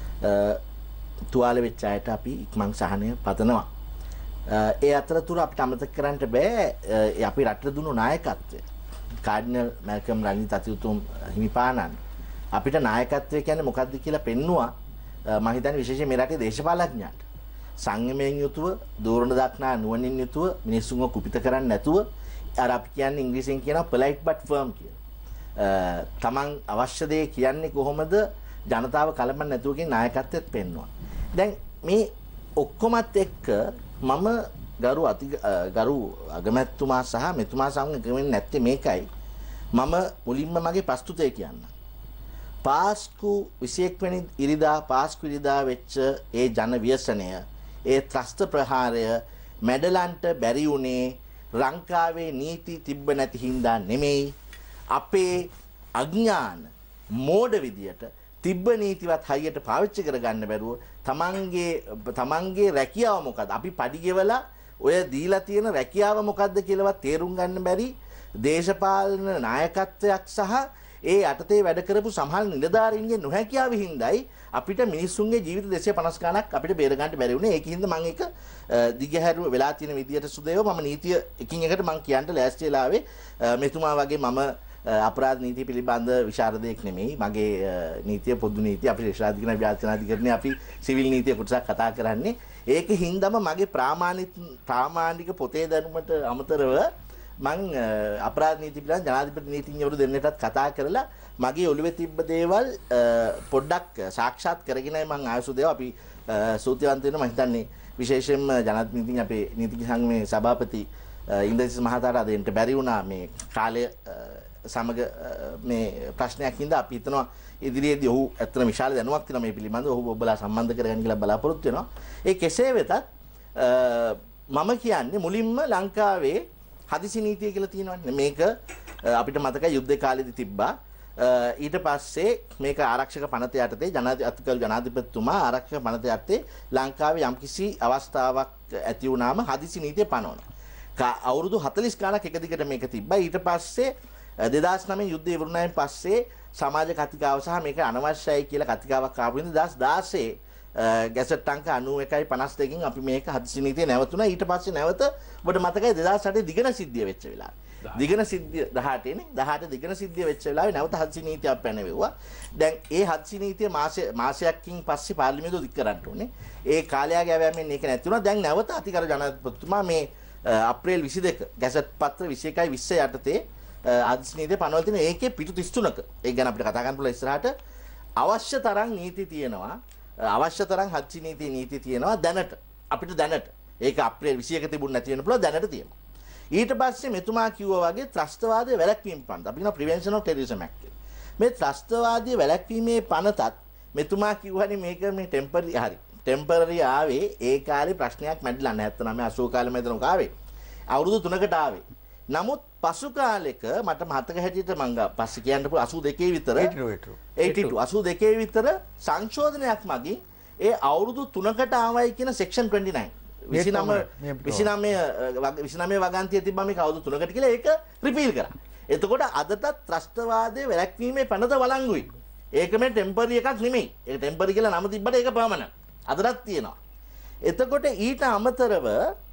තුවාල වෙච්ච අයට අපි ඉක්මන් සහනය පතනවා. ඒ අතරතුර අපිට අමතක කරන්න බෑ අපි රටට දුන්නු නායකත්වය. කාඩිනල් මැල්කම් රනිත් අතිඋතුම් හිමිපාණන් අපිට නායකත්වය කියන්නේ මොකක්ද කියලා පෙන්නවා. මම හිතන්නේ විශේෂයෙන් මේ රටේ දේශපාලඥයන්ට සංයමයෙන් යුතුව දූරණ දක්නා නුවණින් යුතුව මිනිස්සුන්ව කුපිත කරන්නේ නැතුව අර අපි කියන්නේ ඉංග්‍රීසියෙන් කියනවා polite but firm කියලා. තමන් අවශ්‍ය දේ කියන්නේ කොහොමද ජනතාව කලබල නැතුව කියන නායකත්වයක් පෙන්වනවා. දැන් මේ ඔක්කොමත් එක්ක මම ගරු අති ගරු අගමැතිතුමා සහ මෙතුමා සමග වෙන්නේ නැත්තේ මේකයි. මම මුලින්ම මගේ ප්‍රස්තුතය කියන්න. පාස්කු විසිඑක් වෙනි ඉරිදා පාස්කු ඉරිදා වෙච්ච ඒ ජන ව්‍යසනය ඒ ත්‍රස්ත ප්‍රහාරය මැඩලන්ට බැරි වුණේ ලංකාවේ නීති තිබ්බ නැති හින්දා නෙමෙයි අපේ අඥාන මෝඩ විදියට තිබ්බ නීතිවත් හයියට පාවිච්චි කරගන්න බැරුව තමන්ගේ තමන්ගේ රැකියාව මොකද්ද අපි පඩි ගෙවලා ඔය දීලා තියෙන රැකියාව මොකද්ද කියලාවත් තේරුම් ගන්න බැරි දේශපාලන නායකත්වයක් සහ ඒ යටතේ වැඩ කරපු සමහර නිලධාරීන්ගේ නොහැකියාව හින්දායි අපිට මිනිස්සුන්ගේ ජීවිත දෙසිය පනස් ගණක් අපිට බේර ගන්න බැරි වුණේ. ඒකින්ද මම ඒක දිගහැරුව වෙලා තියෙන විදියට සුදේව මම නීතිය එකින් එකට මම කියන්න ලෑස්ති වෙලා ආවේ. මෙතුමා වගේ මම අපරාධ නීතිය පිළිබඳ විශාරදයක් නෙමෙයි. මගේ නීතිය පොදු නීතිය අපි රේෂාධිකරණ ව්‍යාජනාධිකරණේ අපි සිවිල් නීතිය කොටසක් කතා කරන්නේ. ඒකින්දම මගේ ප්‍රාමාණික ප්‍රාමාණික පොතේ දැනුමට අමතරව මං අපරාධ නීති පිළිබඳ ජනාධිපති නීතිඥවරු දෙන්නටත් කතා කරලා මගේ ඔළුවේ තිබ්බ දේවල් පොඩ්ඩක් සාක්ෂාත් කරගෙනයි මං ආයසු දේව අපි සූතිවන්ත වෙනවා. මම හිතන්නේ විශේෂයෙන්ම ජනාධිපති අපේ නීති සංගමේ සභාපති ඉන්ද්‍රජිත් මහතාට අද එන්න බැරි වුණා මේ කාලය සමග මේ ප්‍රශ්නයක් හින්දා අපි හිතනවා ඉදිරියේදී ඔහු ඇත්තටම විශාල දැනුමක් තියෙනවා මේ පිළිබඳව. ඔහු ඔබලා සම්බන්ධ කරගන්න කියලා බලාපොරොත්තු වෙනවා. ඒ කෙසේ වෙතත් මම කියන්නේ මුලින්ම ලංකාවේ හදිසි නීතිය කියලා තියෙනවානේ. මේක අපිට මතකයි යුද්ධ කාලෙදි තිබ්බා. ඊට පස්සේ මේක ආරක්ෂක පනත යටතේ ජනාධිපති ජනාධිපතිතුමා ආරක්ෂක පනත යටතේ ලංකාවේ යම්කිසි අවස්ථාවක් ඇති වුණාම හදිසි නීතිය පනවනවා. අවුරුදු හතළිස් ගානක් එක දිගට මේක තිබ්බා. ඊට පස්සේ දෙදාස් නවය යුද්ධය ඉවරුණායින් පස්සේ සමාජ කතිකාව සහ මේක අනවශ්‍යයි කියලා කතිකාවක් ආපු ඉඳන් දෙදාස් දාසය ගැසට් අංක අනූ එකයි පනස් දෙකකින් අපි මේක හදිසි නීතිය නැවතුණා. ඊට පස්සේ නැවත ඔබට මතකයි දෙදාස් අටේ දිගන සිද්ධිය වෙච්ච වෙලාව. දිගන සිද්ධිය දහඅටේ නේ දහඅට දිගන සිද්ධිය වෙච්ච වෙලාවේ නැවත හදිසි නීතියක් පැනවෙව්වා. දැන් ඒ හදිසි නීතිය මාසෙ මාසයකින් පස්සේ පාර්ලිමේන්තුව දික් කරන්න ඕනේ. ඒ කාලයාගේ අවෑමෙන් මේක නැති වුණා. දැන් නැවත අතිගරු ජනාධිපතිතුමා මේ අප්‍රේල් විසි දෙක ගැසට් පත්‍ර විසි එකයි විස්ස යටතේ හදිසි නීතිය පනවලා තියෙන. ඒකේ පිටු තිස් තුනක ඒක ගැන අපිට කතා කරන්න පුළුවන් ඉස්සරහට අවශ්‍ය තරම් නීති තියෙනවා. අවශ්‍ය තරම් හදිසි නීති නීති තියෙනවා දැනට අපිට දැනට. ඒක අප්‍රේල් විසි එක තිබුණ නැති වෙන පුළුවන් දැනට තියෙනවා. ඊට පස්සේ මෙතුමා කිව්වා වගේ ත්‍රස්තවාදයේ වැළැක්වීම පනත. අපි කියන ප්‍රිවෙන්ෂන් ඔෆ් ටෙරරිසම් ඇක්ට්. මේ ත්‍රස්තවාදයේ වැළැක්වීමේ පනතත් මෙතුමා කිව්වනේ මේක මේ ටෙම්පරරි හරි. ටෙම්පරරි ආවේ ඒ කාලේ ප්‍රශ්නයක් මැඩිලා නැත්නම් අසූ කාලෙ මැදනක ආවේ. අවුරුදු තුනකට ආවේ. නමුත් පසු කාලෙක මට මතක හැටියට මම පස්සේ කියන්න පුළුවන් අසූ දෙකේ විතර එයිටි ටූ අසූ දෙකේ විතර සංශෝධනයක් මගින් ඒ අවුරුදු තුනකට ආවයි කියන සෙක්ෂන් විසි නවය විසි නවය විසි නවය වගන්තිය තිබ්බා මේක අවුරුදු තුනකට කියලා ඒක රිපීල් කරා. එතකොට අදටත් ත්‍රස්තවාදයේ වැළැක්වීමේ පනත වළංගුයි. ඒක මේ ටෙම්පරරි එකක් නෙමෙයි. ඒක ටෙම්පරරි කියලා නම තිබ්බට ඒක පර්මනන්ට්. අදටත් තියෙනවා. එතකොට ඊට අමතරව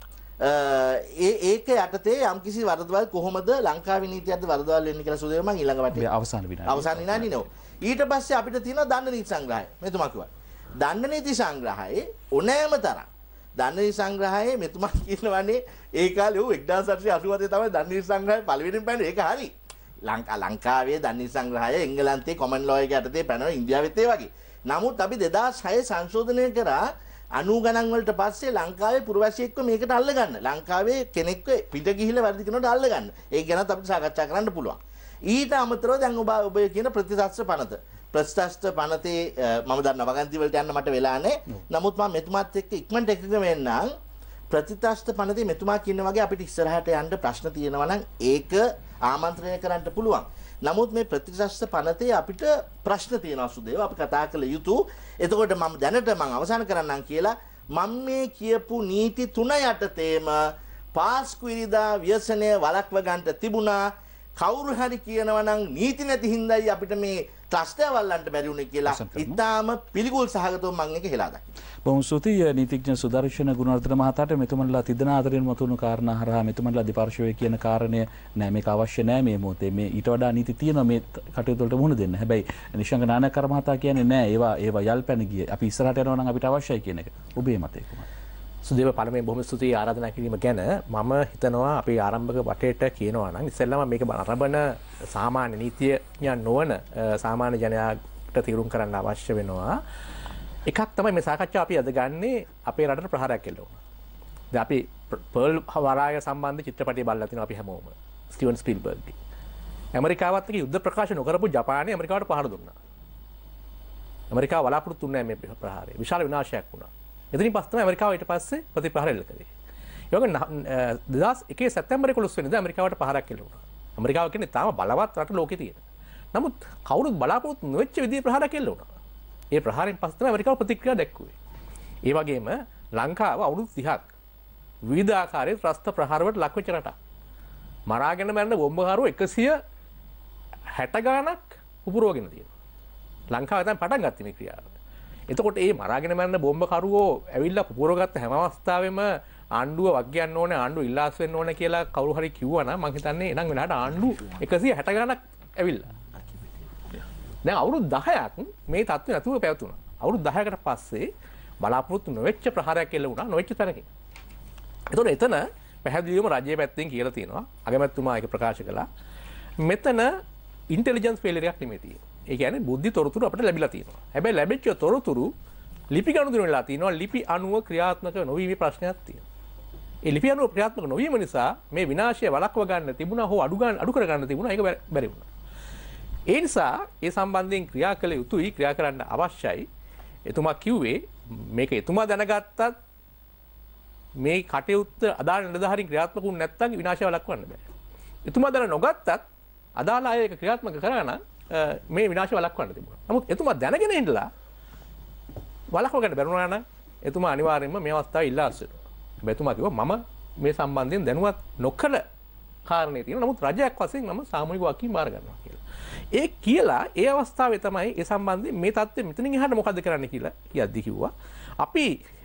ඒ ඒක යටතේ යම්කිසි වරදවල් කොහොමද ලංකාවේ නීතියක්ද වරදවල් වෙන්නේ කියලා සුදේව මම ඊළඟ වටේ අවසාන විනාඩිය අවසාන විනාඩිය නෝ. ඊට පස්සේ අපිට තියෙනවා දණ්ඩ නීති සංග්‍රහය. මෙතුමා කිව්වා. දණ්ඩ නීති සංග්‍රහයේ ඕනෑම තරම් දණ්ඩ නීති සංග්‍රහයේ මෙතුමා කියනවානේ ඒ කාලේ ඔව් එක්දාස් අටසිය අසූ හතේ තමයි දණ්ඩ නීති සංග්‍රහය පළවෙනිම පැන්නේ. ඒක හරි. ලංකා ලංකාවේ දණ්ඩ නීති සංග්‍රහය එංගලන්තේ කොමන් ලෝ එක යටතේ පැනනවා ඉන්දියාවෙත් ඒ වගේ. නමුත් අපි දෙදාස් හය සංශෝධනය කරා අනූ ගණන් වලට පස්සේ ලංකාවේ පුරවැසියෙක්ව මේකට අල්ල ගන්න. ලංකාවේ කෙනෙක්ව පිට ගිහිල්ලා වැඩි කරනකොට අල්ල ගන්න. ඒක ගැනත් අපිට සාකච්ඡා කරන්න පුළුවන්. ඊට අමතරව දැන් ඔබ ඔබ කියන ප්‍රතිශස්ත්‍ර පනත. ප්‍රතිශස්ත්‍ර පනතේ මම දන්නවා වගන්ති වලට යන්න මට වෙලා නැහැ. නමුත් මම මෙතුමාත් එක්ක ඉක්මනට එකග වෙන්නම්. ප්‍රතිශස්ත්‍ර පනතේ මෙතුමා කියන වගේ අපිට ඉස්සරහට යන්න ප්‍රශ්න තියෙනවා නම් ඒක ආමන්ත්‍රණය කරන්න පුළුවන්. නමුත් මේ ප්‍රතිශස්ත්‍ර පනතේ අපිට ප්‍රශ්න තියෙනවා සුදේව අපි කතා කළ යුතු. එතකොට මම දැනට මම අවසන් කරන්නම් කියලා මම මේ කියපු නීති තුන යටතේම පාස්කු ඉරිදා ව්‍යසනය වළක්ව ගන්නට තිබුණා. කවුරු හරි කියනවා නම් නීති නැති හින්දායි අපිට මේ ත්‍රස්තය වල්ලන්න බැරි වුණේ කියලා ඉතාම පිළිකුල් සහගතව මම එක හෙලා දකිනවා. බොහොම ස්තුතියි නීතිඥ සුදර්ශන ගුණවර්ධන මහතාට. මෙතුමන්ලා තිදෙනා අතරින් මතුණු කාරණා හරහා මෙතුමන්ලා දෙපාර්ශ්වයේ කියන කාරණය නෑ මේක අවශ්‍ය නෑ මේ මොහොතේ මේ ඊට වඩා නීති තියෙනවා මේ කටයුතු වලට මුහුණ දෙන්න. හැබැයි නිශංග නානකර මහතා කියන්නේ නෑ ඒවා ඒවා යල්පැන ගියේ. අපි ඉස්සරහට යනවා නම් අපිට අවශ්‍යයි කියන එක. ඔබේ මතය කොහොමද? සුදේව පළමුවෙන් බොහොම ස්තුතියි ආරාධනා කිරීම ගැන. මම හිතනවා අපි ආරම්භක වටේට කියනවා නම් ඉස්සෙල්ලාම මේක අරබන සාමාන්‍ය නීතිඥයන් නොවන සාමාන්‍ය ජනයාට තීරුම් කරන්න අවශ්‍ය වෙනවා. එකක් තමයි මේ සාකච්ඡාව අපි අද ගන්නේ අපේ රටට ප්‍රහාරයක් එල්ල වුණා. දැන් අපි පර්ල් වරාය සම්බන්ධ චිත්‍රපටය බලලා තිනවා අපි හැමෝම. ස්ටිවන් ස්පීල්බර්ග්ගේ. ඇමරිකාවත් එක්ක යුද්ධ ප්‍රකාශ නොකරපු ජපානය ඇමරිකාවට පහර දුන්නා. ඇමරිකාව බලාපොරොත්තු වෙන්නේ නැහැ මේ ප්‍රහාරය. විශාල විනාශයක් වුණා. එතනින් පස්සේ තමයි ඇමරිකාව ඊට පස්සේ ප්‍රතිප්‍රහාර එල්ල කළේ. ඒ වගේ දෙදාස් එකේ සැප්තැම්බර් එකොළොස් වෙනිදා ඇමරිකාවට පහරක් එල්ල වුණා. ඇමරිකාව කියන්නේ තාම බලවත් රට ලෝකේ තියෙන. නමුත් කවුරුත් බලාපොරොත්තු නොවෙච්ච විදිහේ ප්‍රහාරයක් එල්ල වුණා. ඒ ප්‍රහාරයෙන් පස්සේ තමයි ඇමරිකාව ප්‍රතික්‍රියා දැක්වුවේ. ඒ වගේම ලංකාව අවුරුදු තිහක් විවිධ ආකාරයේ ත්‍රස්ත ප්‍රහාරවලට ලක් වෙච්ච රටක්. මරාගෙන මැරෙන බෝම්බකාරෝ එකසිය හැට ගාණක් පුපුරවගෙන තියෙනවා. ලංකාව තමයි පටන් ගත්තේ මේ ක්‍රියාව. එතකොට මේ මරාගෙන මැරෙන බෝම්බකරුවෝ ඇවිල්ලා පුපුරවගත්ත හැම අවස්ථාවෙම ආණ්ඩුව වග්ගයන්න ඕනේ ආණ්ඩුව ඉල්ලාස් වෙන්න ඕනේ කියලා කවුරු හරි කිව්වා නම් මම හිතන්නේ එනං වෙලාවට ආණ්ඩුව එකසිය හැට ගාණක් ඇවිල්ලා. දැන් අවුරුදු දහයක් මේ තත්ත්වය නැතුව පැවතුණා. අවුරුදු දහයකට පස්සේ බලාපොරොත්තු නොවෙච්ච ප්‍රහාරයක් එල්ල වුණා නොවෙච්ච තැනකින්. එතකොට එතන පැහැදිලිවම රජයේ පැත්තෙන් කියලා තියෙනවා අගමැතිතුමා ඒක ප්‍රකාශ කළා. මෙතන ඉන්ටෙලිජන්ස් ෆේලියර් එකක් නෙමෙයි තියෙන්නේ. ඒ කියන්නේ බුද්ධි තොරතුරු අපිට ලැබිලා තියෙනවා. හැබැයි ලැබිච්ච තොරතුරු ලිපි ගනුදෙනු වෙලා තියෙනවා ලිපි අනුව ක්‍රියාත්මක නොවීමේ ප්‍රශ්නයක් තියෙනවා. ඒ ලිපි අනුව ක්‍රියාත්මක නොවීම නිසා මේ විනාශය වළක්ව ගන්න තිබුණා හෝ අඩු ගන්න අඩු කර ගන්න තිබුණා ඒක බැරි වුණා. ඒ නිසා ඒ සම්බන්ධයෙන් ක්‍රියා කළ යුතුයි ක්‍රියා කරන්න අවශ්‍යයි. එතුමා කිව්වේ මේක එතුමා දැනගත්තත් මේ කටයුත්ත අදාළ නිලධාරීන් ක්‍රියාත්මක වුනේ නැත්නම් විනාශය වළක්වන්න බෑ. එතුමා දැන නොගත්තත් අදාළ අය ඒක ක්‍රියාත්මක කරා නම් මේ විනාශය වළක්වන්න තිබුණා. නමුත් එතුමා දැනගෙන ඉඳලා වළක්ව ගන්න බැරුණා නම් එතුමා අනිවාර්යයෙන්ම මේ අවස්ථාවේ ඉල්ලා අස්වෙනවා. හැබැයි එතුමා කිව්වා මම මේ සම්බන්ධයෙන් දැනුවත් නොකළ කාරණේ තියෙනවා. නමුත් රජයක් වශයෙන් මම සාමූහික වගකීම් බාර ගන්නවා කියලා. ඒ කියලා ඒ අවස්ථාවේ තමයි ඒ සම්බන්ධයෙන් මේ தත්ත්වෙ මෙතනින් එහාට මොකද්ද කරන්න කියලා කියද්දි කිව්වා. අපි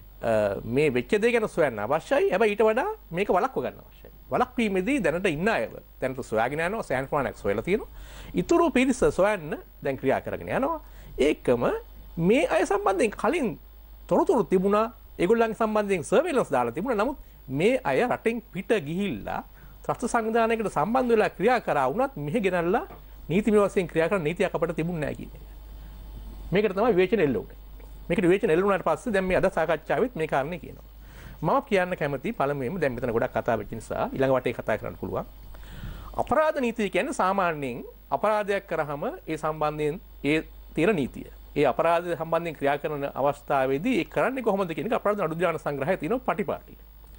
මේ වෙච්ච දේ ගැන සොයන්න අවශ්‍යයි. හැබැයි ඊට වඩා මේක වළක්ව ගන්න අවශ්‍යයි. වළක්වීමේදී දැනට ඉන්න අයව දැනට සොයාගෙන යනවා සෑහෙන ප්‍රමාණයක් සොයලා තියෙනවා. ඊතුරු පිරිස සොයන්න දැන් ක්‍රියා කරගෙන යනවා. ඒකම මේ අය සම්බන්ධයෙන් කලින් තොරතුරු තිබුණා. ඒගොල්ලන්ගේ සම්බන්ධයෙන් සර්වේලන්ස් දාලා තිබුණා. නමුත් මේ අය රටෙන් පිට ගිහිල්ලා ත්‍රස්ත සංවිධානයකට සම්බන්ධ වෙලා ක්‍රියා කරා වුණත් මෙහෙ ගෙනල්ලා නීතිමය වශයෙන් ක්‍රියා කරන නීතියක් අපිට තිබුණේ නැහැ කියන්නේ. මේකට තමයි විවේචන එල්ල උනේ. මේකට විවේචන එල්ල වුණාට පස්සේ දැන් මේ අද සාකච්ඡාවෙත් මේ කාරණේ කියනවා. මම කියන්න කැමති පළමුවෙන්ම දැන් මෙතන ගොඩක් කතා වෙච්ච නිසා ඊළඟ වටේ කතා කරන්න පුළුවන්. අපරාධ නීතිය කියන්නේ සාමාන්‍යයෙන් අපරාධයක් කරාම ඒ සම්බන්ධයෙන් ඒ තියෙන නීතිය. ඒ අපරාධ සම්බන්ධයෙන් ක්‍රියා කරන අවස්ථාවේදී ඒ කරන්නේ කොහොමද කියන එක අපරාධ නඩු දාන සංග්‍රහයේ තියෙන පටිපාටි.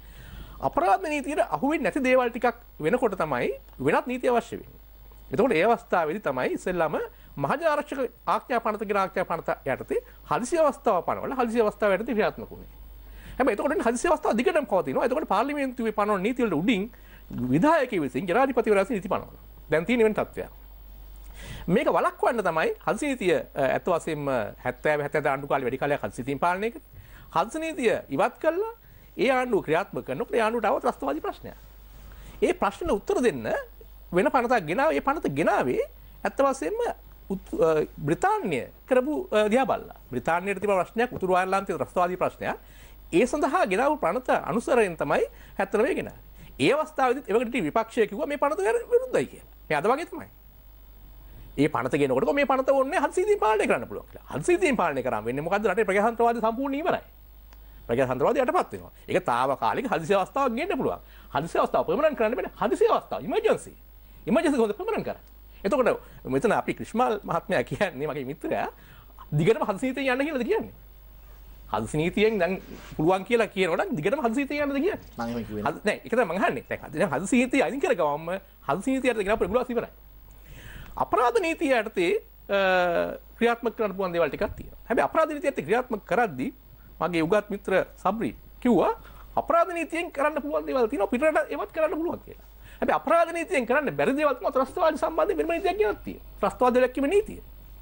අපරාධ නීතියට අහු වෙන්නේ නැති දේවල් ටිකක් වෙනකොට තමයි වෙනත් නීතිය අවශ්‍ය වෙන්නේ. එතකොට ඒ අවස්ථාවේදී තමයි ඉස්සෙල්ලාම මහජන ආරක්ෂක ආඥා පනත කියන ආඥා පනත යටතේ හදිසි අවස්ථාව පනවල හදිසි අවස්ථාව යටතේ ක්‍රියාත්මක වුණේ. හැබැයි එතකොට හදිසි අවස්ථාව දිගටම පවතිනවා. එතකොට පාර්ලිමේන්තුවේ පනවන නීති වලට උඩින් විධායකයෝ විසින් ජනාධිපතිවරයා විසින් නීති පනවනවා. දැන් තියෙන වෙන තත්ත්වයක්. මේක වළක්වන්න තමයි හදිසි නීතිය ඇත්ත වශයෙන්ම හැත්තෑ හැත්තෑ ආණ්ඩු කාලේ වැඩි කාලයක් හදිසි නීතියෙන් පාලනය කරේ. හදිසි නීතිය ඉවත් කළා ඒ ආණ්ඩුව ක්‍රියාත්මක කරනකොට ඒ ආණ්ඩුවට ආව ත්‍රස්තවාදී ප්‍රශ්නයක්. ඒ ප්‍රශ්න උත්තර දෙන්න වෙන පනතක් ගෙනාව ඒ පනත ගෙනාවේ ඇත්ත වශයෙන්ම බ්‍රිතාන්‍ය කරපු දිහා බලලා. බ්‍රිතාන්‍යයට තිබුණ ප්‍රශ්නයක් උතුරු අයර්ලන්තයේ ත්‍රස්තවාදී ප්‍රශ්නයක්. ඒ සඳහා ගෙනාවු පනත අනුසරයෙන් තමයි හැත්තෑ නවය ගෙනාවේ. ඒ අවස්ථාවේදීත් එවකට විපක්ෂය කිව්වා මේ පනත විරුද්ධයි කියලා. මේ අද වගේ තමයි. ඒ පනත ගෙනකොට මේ පනත ඕනේ හදිසි නීතියෙන් පාලනය කරන්න පුළුවන් කියලා. හදිසි නීතියෙන් පාලනය කරාම වෙන්නේ මොකද්ද? රටේ ප්‍රජාතන්ත්‍රවාදී සම්පූර්ණ ඉවරයි. ප්‍රජාතන්ත්‍රවාදී යටපත් වෙනවා. ඒක తాවකාලික හදිසි අවස්ථාවක් ගෙන්න පුළුවන්. හදිසි අවස්ථාව පර්මනන්ට් කරන්න බෑ. හදිසි අවස්ථාව ඉමර්ජන්සි. ඉමර්ජන්සි කොහොමද පර්මනන්ට් කරන්නේ? එතකොට මෙතන අපි ක්‍රිෂ්මාල් මහත්මයා කියන්නේ මගේ මිත්‍රයා දිගටම හදිසි නීතියෙන් යන්න කියලාද කියන්නේ? හදිසි නීතියෙන් දැන් පුළුවන් කියලා කියනකොට දිගටම හදිසි නීතියෙන් යන්නද කියන්නේ? මම එහෙම කිව්වේ නෑ. නෑ ඒක තමයි මම අහන්නේ. දැන් හදිසි නීතිය අයින් කරගවම හදිසි නීතියට ගෙනාව ප්‍රබලව ඉවරයි. අපරාධ නීතිය යටතේ ක්‍රියාත්මක කරන්න පුළුවන් දේවල් ටිකක් තියෙනවා. හැබැයි අපරාධ නීතියත් ක්‍රියාත්මක කරද්දී මගේ උගත් මිත්‍ර සබ්රි කිව්වා අපරාධ නීතියෙන් කරන්න පුළුවන් දේවල් තියෙනවා පිටරට ඒවත් කරන්න පුළුවන් කියලා. හැබැයි අපරාධ නීතියෙන් කරන්න බැරි දේවල් තමයි ත්‍රස්තවාදී සම්බන්ධයෙන් වෙනම නීතියක් ගෙනත් තියෙනවා. ත්‍රස්තවාදී ලැක්කීමේ නීතිය.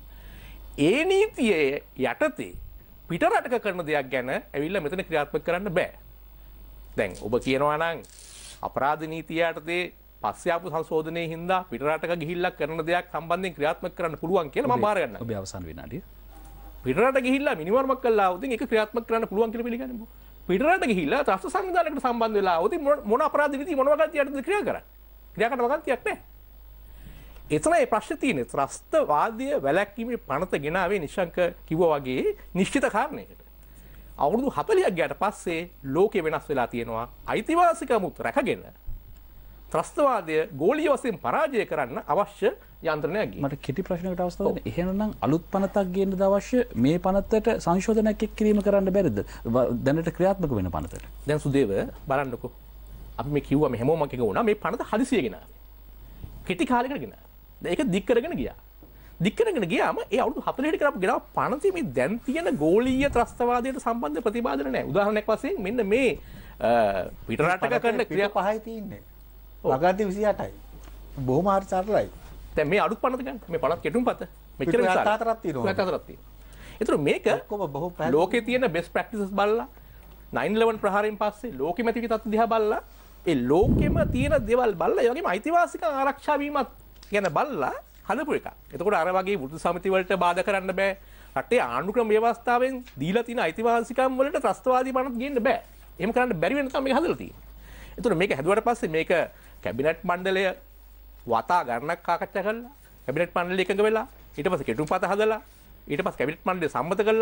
ඒ නීතියේ යටතේ පිටරටක කරන දෙයක් ගැන ඇවිල්ලා මෙතන ක්‍රියාත්මක කරන්න බෑ. දැන් ඔබ කියනවා නම් අපරාධ නීතිය යටතේ පස්සේ ආපු සංශෝධනයේ හින්දා පිටරටක ගිහිල්ලා කරන දෙයක් සම්බන්ධයෙන් ක්‍රියාත්මක කරන්න පුළුවන් කියලා මම බාර ගන්නවා. ඔබේ අවසන් විනාඩිය. පිටරට ගිහිල්ලා මිනිමර්මක් කළා આવුතින් ඒක ක්‍රියාත්මක කරන්න පුළුවන් කියලා පිළිගන්නේ. පිටරට ගිහිල්ලා ත්‍රස්ත සංවිධානයකට සම්බන්ධ වෙලා આવුතින් මොන අපරාධ නීති මොන වගන්තියටද ක්‍රියා කරන්නේ? ක්‍රියා කරන්න වගන්තියක් නැහැ. එතන ඒ ප්‍රශ්නේ තියෙන්නේ ත්‍රස්තවාදීය වැළැක්වීමේ පනත ගෙනාවේ නිශංක කිව්වා වගේ නිශ්චිත කාරණයකට. අවුරුදු හතළිහක් ගියාට පස්සේ ලෝකෙ වෙනස් වෙලා තියෙනවා. අයිතිවාසිකමුත් රැකගෙන ත්‍රස්තවාදය ගෝලීය වශයෙන් පරාජය කරන්න අවශ්‍ය යන්ත්‍රණයක් ගියේ. මට කෙටි ප්‍රශ්නයකට අවස්ථාව දෙන්න. එහෙනම් අලුත් පනතක් ගේන්නද අවශ්‍ය මේ පනතට සංශෝධනයක් එක් කිරීම කරන්න බැරිද? දැනට ක්‍රියාත්මක වෙන පනතට. දැන් සුදේව බලන්නකෝ. අපි මේ කිව්වා මේ හැමෝම එකක වුණා මේ පනත හදිසිය ගෙනාවේ. කෙටි කාලයකට ගෙනාවා. දැන් ඒක දික් කරගෙන ගියා. දික් කරගෙන ගියාම ඒ අවුරුදු හතළිහට කරපු ගෙනාව පනතේ මේ දැන් තියෙන ගෝලීය ත්‍රස්තවාදයට සම්බන්ධ ප්‍රතිපාදන නැහැ. උදාහරණයක් වශයෙන් මෙන්න මේ පිටරටක කරන ක්‍රියා පහයි තියෙන්නේ. වගන්ති විසි අටයි. බොහොම හරි සරලයි. දැන් මේ අලුත් පනත ගන්න. මේ පනත් කෙටුම්පත. මෙච්චර විශාල. හතරක් තියෙනවා. හතරක් තියෙනවා. ඒතර මේක ලෝකේ තියෙන best practices බලලා නයින් ඉලෙවන් ප්‍රහාරයෙන් පස්සේ ලෝකෙම තිබි තත් දිහා බලලා ඒ ලෝකෙම තියෙන දේවල් බලලා ඒ වගේම අයිතිවාසිකම් ආරක්ෂා වීමත් ගැන බලලා හදපු එකක්. එතකොට අර වගේ වෘත්ති සමිති වලට බාධා කරන්න බෑ. රටේ ආණ්ඩු ක්‍රම ව්‍යවස්ථාවෙන් දීලා තියෙන අයිතිවාසිකම් වලට ත්‍රස්තවාදී පනත් ගේන්න බෑ. එහෙම කරන්න බැරි වෙන තමයි මේක හදලා තියෙන්නේ. එතකොට මේක හැදුවට පස්සේ මේක කැබිනට් මණ්ඩලය වතා ගණනක් සාකච්ඡා කළා. කැබිනට් මණ්ඩලය එකඟ වෙලා ඊට පස්සේ කෙටුම්පත හදලා ඊට පස්සේ කැබිනට් මණ්ඩලය සම්මත කළා.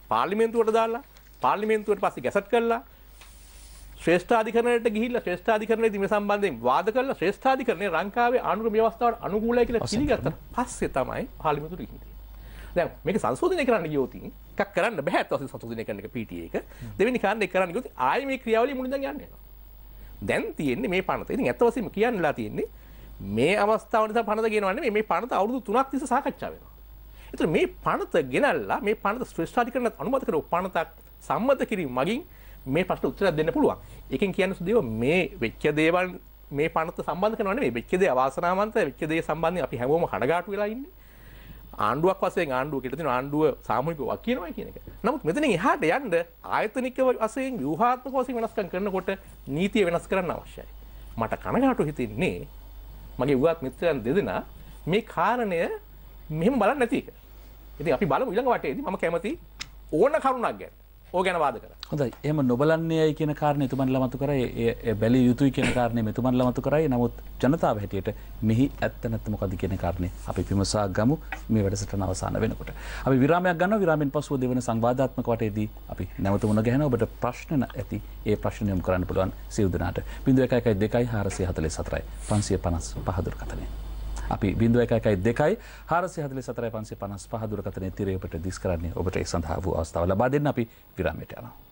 පාර්ලිමේන්තුවට දාලා පාර්ලිමේන්තුවට පස්සේ ගැසට් කළා ශ්‍රේෂ්ඨාධිකරණයට ගිහිල්ලා ශ්‍රේෂ්ඨාධිකරණයේදී මේ සම්බන්ධයෙන් වාද කළා ශ්‍රේෂ්ඨාධිකරණය ලංකාවේ ආණ්ඩුක්‍රම ව්‍යවස්ථාවට අනුකූලයි කියලා පිළිගත්තා. පස්සේ තමයි පාර්ලිමේන්තුවට ගිහින් දැන් මේක සංශෝධනය කරන්න ගියොත් එකක් කරන්න බෑ අත් වශයෙන් සංශෝධනය කරන එක පී ටී එක. දෙවෙනි කාරණේ කරන්න ගියොත් ආයේ මේ ක්‍රියාවලිය මුලින්ම යන්න වෙනවා. දැන් තියෙන්නේ මේ පනත. ඉතින් අත් වශයෙන්ම කියන්නලා තියෙන්නේ මේ අවස්ථාව නිසා පනත ගෙනවන්නේ නෙමෙයි මේ පනත අවුරුදු තුනක් තිස්සේ සාකච්ඡා වෙනවා. ඒතර මේ පනත ගෙනල්ලා මේ පනත ශ්‍රේෂ්ඨාධිකරණයට අනුමත කරව පනතක් සම්මත කිරීම මගින් මේ ප්‍රශ්න උත්තරයක් දෙන්න පුළුවන්. ඒකෙන් කියන්නේ සුදේව මේ වෙච්ච දේවල් මේ පනත සම්බන්ධ කරනවා නෙමෙයි. වෙච්ච දේ අවාසනාවන්ත වෙච්ච දේ සම්බන්ධයෙන් අපි හැමෝම කඩගාටු වෙලා ඉන්නේ. ආණ්ඩුවක් වශයෙන් ආණ්ඩුව කියලා තියෙනවා ආණ්ඩුව සාමූහිකව කියනවා කියන එක. නමුත් මෙතනින් එහාට යන්න ආයතනික වශයෙන් ව්‍යුහාත්මක වශයෙන් වෙනස්කම් කරනකොට නීතිය වෙනස් කරන්න අවශ්‍යයි. මට කනගාටු හිතෙන්නේ මගේ උගත් මිත්‍රයන් දෙදෙනා මේ කාරණය මෙහෙම බලන්නේ නැති එක. ඉතින් අපි බලමු ඊළඟ වටේදී මම කැමති ඕන කරුණක් ගැන. ඕක ගැන වාද කරා. හොඳයි. එහෙම නොබලන්නේයි කියන කාරණේ එතුමන්ලා මතු කරයි. ඒ බැලිය යුතුයි කියන කාරණේ මෙතුමන්ලා මතු කරයි. නමුත් ජනතාව හැටියට මෙහි ඇත්ත නැත්ත මොකද්ද කියන කාරණේ අපි විමසා ගමු මේ වැඩසටහන අවසන් වෙනකොට. අපි විරාමයක් ගන්නවා. විරාමයෙන් පසුව දෙවන සංවාදාත්මක වටේදී අපි නැවත මුණ ගැහෙනවා. ඔබට ප්‍රශ්න ඇති ඒ ප්‍රශ්න යොමු කරන්න පුළුවන් සියලු දෙනාට. zero one one two four four four four five five five දුරකථනය. අපි zero one one two four four four five five five දුරකථනයේ තිරේ ඔබට දිස් කරන්නේ ඔබට ඒ සඳහා වූ අවස්ථාව ලබා දෙන්න අපි විරාමයට යනවා.